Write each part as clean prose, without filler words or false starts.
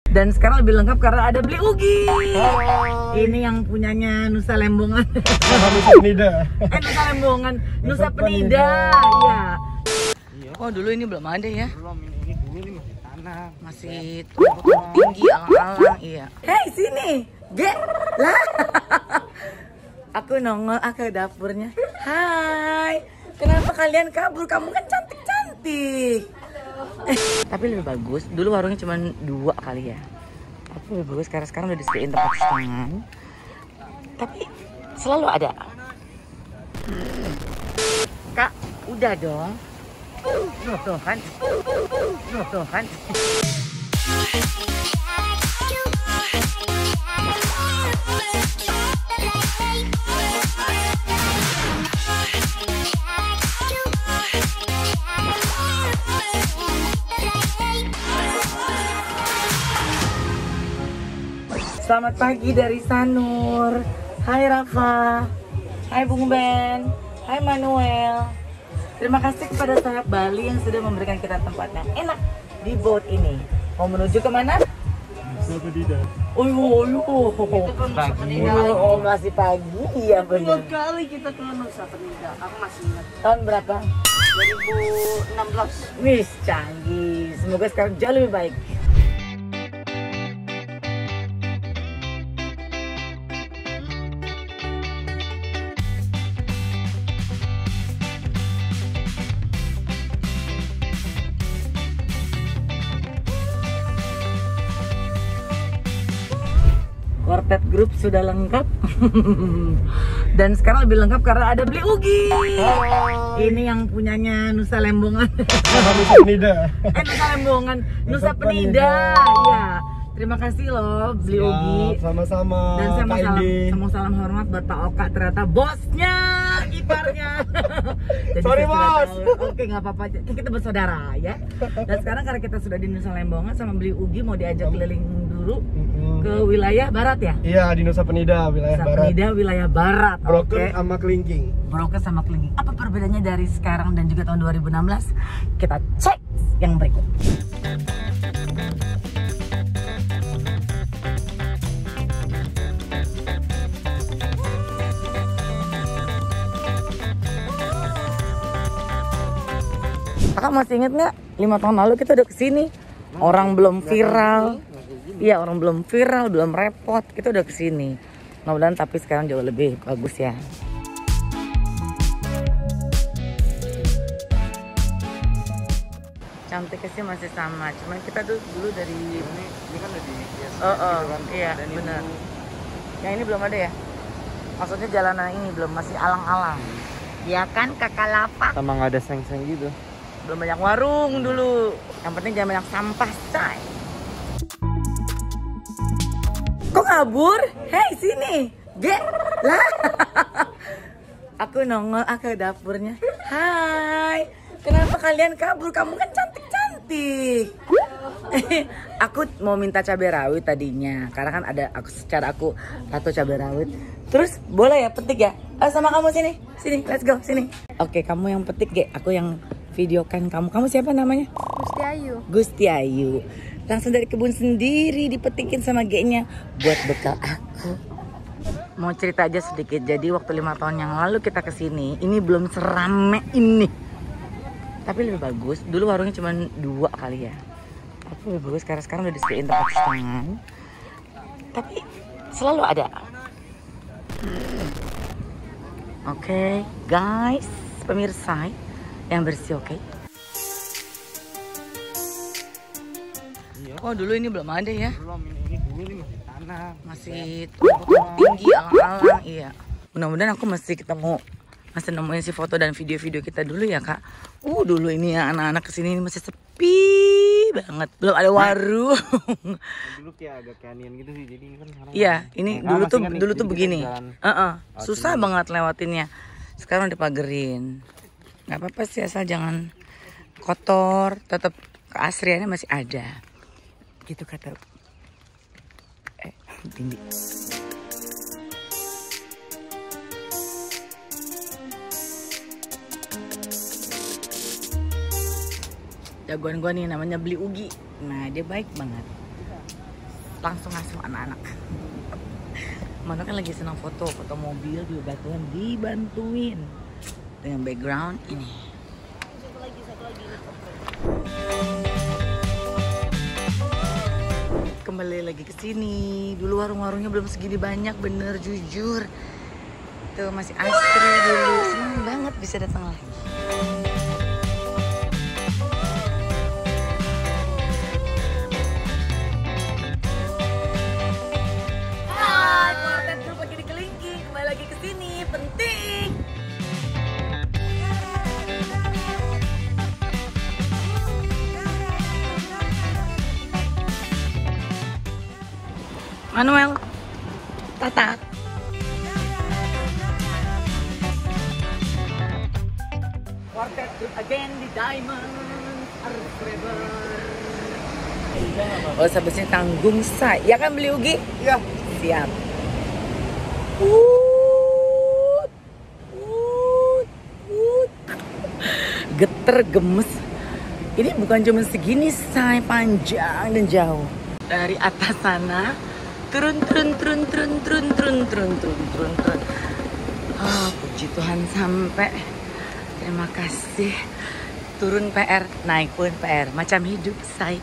Dan sekarang lebih lengkap karena ada Beli Ugi. Ini yang punyanya Nusa Lembongan. Nusa Penida. Nusa Lembongan, Nusa Penida. Iya. Oh dulu ini belum ada ya? Belum, ini dulu ini masih tanah. Masih tinggi alang-alang. Iya. Hei sini, Ge. Lah. Aku nongol ke dapurnya. Hai. Kenapa kalian kabur? Kamu kan cantik-cantik. Tapi lebih bagus. Dulu warungnya cuma 2 kali ya. Tapi lebih bagus karena sekarang udah disediain tempat tangan. Tapi selalu ada. Kak, udah dong. Tuh kan. Tuh kan. Selamat pagi dari Sanur. Hai Rafa. Hai Bung Ben. Hai Manuel. Terima kasih kepada Sayap Bali yang sudah memberikan kita tempat yang enak di boat ini. Mau menuju kemana? Nusa Penida. Pagi. Oh, masih pagi ya benar. 2 kali kita ke Nusa Penida. Aku masih ingat. Tahun berapa? 2016. Wih, canggih. Semoga sekarang jauh lebih baik. Quartet Group sudah lengkap. Dan sekarang lebih lengkap karena ada Beli Ugi. Ini yang punyanya Nusa Lembongan. Nusa Penida. Nusa Lembongan, Nusa Penida. Iya. Terima kasih loh Beli Ugi. Sama-sama. Dan saya mau salam hormat buat Pak Oka, ternyata bosnya, iparnya. Jadi Sorry bos. Oke, nggak apa-apa. Kita bersaudara ya. Dan sekarang karena kita sudah di Nusa Lembongan sama Beli Ugi, mau diajak keliling dulu ke wilayah barat ya? Iya, di Nusa Penida, wilayah Nusa barat. Penida, wilayah barat. Broken sama kelingking. Broken sama kelingking. Apa perbedaannya dari sekarang dan juga tahun 2016? Kita cek yang berikut. Kakak masih inget nggak? 5 tahun lalu kita udah kesini. Orang belum viral. Iya, orang belum viral, belum repot. Kita udah kesini. Mudah-mudahan tapi sekarang jauh lebih bagus ya. Cantiknya sih masih sama. Cuman kita dulu dari Ini kan udah di iya benar. Yang ini belum ada ya? Maksudnya jalanan ini belum, masih alang-alang. Ya kan kakak lapak. Sama nggak ada seng-seng gitu. Belum banyak warung dulu. Yang penting jangan banyak sampah, say. Kok kabur? Hei sini, Ge. Lah. Aku nongol ke dapurnya. Hai. Kenapa kalian kabur? Kamu kan cantik-cantik. Aku mau minta cabai rawit tadinya, karena kan ada aku tato cabai rawit. Terus boleh ya petik ya? Sama kamu sini, let's go sini. Oke, kamu yang petik Ge, aku yang videokan kamu. Kamu siapa namanya? Gusti Ayu. Gusti Ayu. Langsung dari kebun sendiri dipetikin sama G-nya buat bekal aku. Mau cerita aja sedikit. Jadi waktu 5 tahun yang lalu kita kesini, ini belum serame ini. Tapi lebih bagus. Dulu warungnya cuma 2 kali ya. Tapi lebih bagus karena sekarang udah disediain tempat tangan. Tapi selalu ada. Oke, guys, pemirsa yang bersih, oke? Oh dulu ini belum ada ya? Belum, ini dulu ini masih tanah. Masih tinggi alang-alang. Iya. Mudah-mudahan aku masih nemuin si foto dan video-video kita dulu ya kak. Dulu ini ya anak-anak kesini ini masih sepi banget. Belum ada warung. Dulu kayak agak canyon gitu sih. Jadi ini kan sekarang. Iya, ini dulu tuh begini. Susah banget lewatinnya. Sekarang dipagerin. Nggak apa-apa sih asal jangan kotor. Tetap keasriannya masih ada. Gitu kata Dindi. Jagoan gue nih namanya Beli Ugi. Nah dia baik banget. langsung ngasuh anak-anak. Mano kan lagi senang foto mobil di Batuan, dibantuin dengan background ini. Satu lagi. Kembali lagi ke sini. Dulu warung-warungnya belum segini banyak, bener jujur. Tuh masih asri dulu. Senang banget bisa datang lagi. Hai, Quartet Group lagi di Kelingking. Kembali lagi ke sini, penting. Manuel, Tata. Quartet Group again di Diamond Art River. Oh, sebenarnya tanggung saya. Ya kan beli Ugi? Iya. Siap. Geter gemes. Ini bukan cuma segini, say, panjang dan jauh. Dari atas sana turun. Oh, puji Tuhan sampai. Terima kasih. Turun PR, naik pun PR. Macam hidup, say.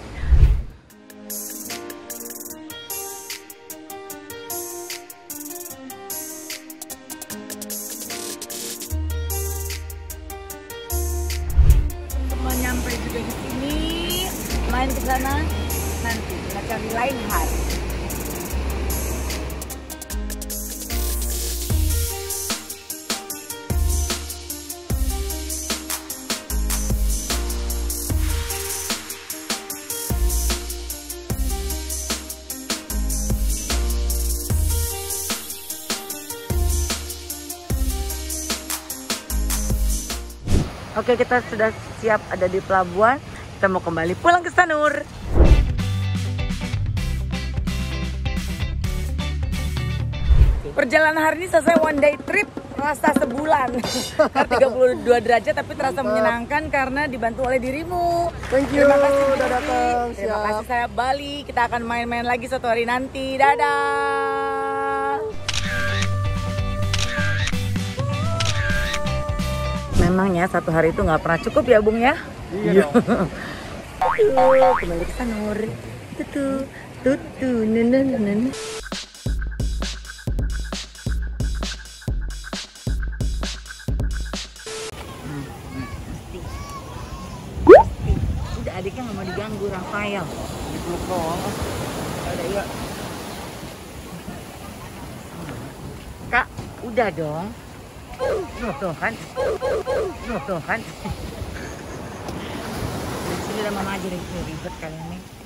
Semua nyampe juga di sini. Main ke sana nanti kita cari lain hari. Oke, kita sudah siap ada di pelabuhan. Kita mau kembali pulang ke Sanur. Perjalanan hari ini selesai one day trip, rasa sebulan. 32 derajat tapi terasa menyenangkan karena dibantu oleh dirimu. Thank you, Terima kasih udah datang. Terima kasih, saya Bali. Kita akan main-main lagi suatu hari nanti. Dadah. Memangnya satu hari itu nggak pernah cukup ya, Bung ya? Iya dong. Kembali ke Sanur. Tutu, nenen. Mesti. Udah, adiknya nggak mau diganggu, Rafael. Dipeluk doang. Ada iya. Kak, udah dong. Tuh kan. Di sini udah mama aja deh, ribet kali ini.